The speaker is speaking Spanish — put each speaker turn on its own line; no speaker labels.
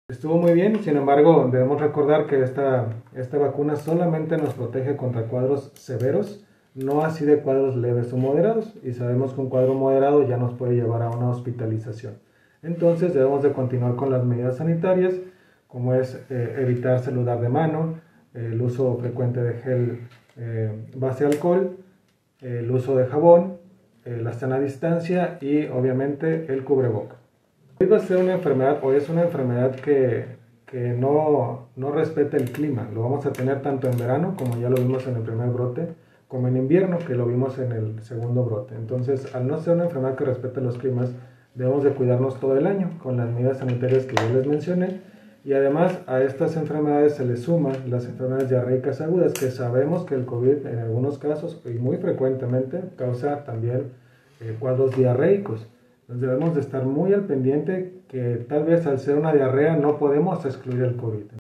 Estuvo muy bien, sin embargo, debemos recordar que esta vacuna solamente nos protege contra cuadros severos, no así de cuadros leves o moderados, y sabemos que un cuadro moderado ya nos puede llevar a una hospitalización. Entonces debemos de continuar con las medidas sanitarias, como es evitar saludar de mano, el uso frecuente de gel base alcohol, el uso de jabón, la sana distancia y obviamente el cubreboca. Va a ser una enfermedad o es una enfermedad que no respeta el clima. Lo vamos a tener tanto en verano, como ya lo vimos en el primer brote, como en invierno, que lo vimos en el segundo brote. Entonces, al no ser una enfermedad que respete los climas, debemos de cuidarnos todo el año con las medidas sanitarias que yo les mencioné. Y además a estas enfermedades se les suman las enfermedades diarreicas agudas, que sabemos que el COVID en algunos casos y muy frecuentemente causa también cuadros diarreicos. Entonces debemos de estar muy al pendiente que tal vez al ser una diarrea no podemos excluir el COVID.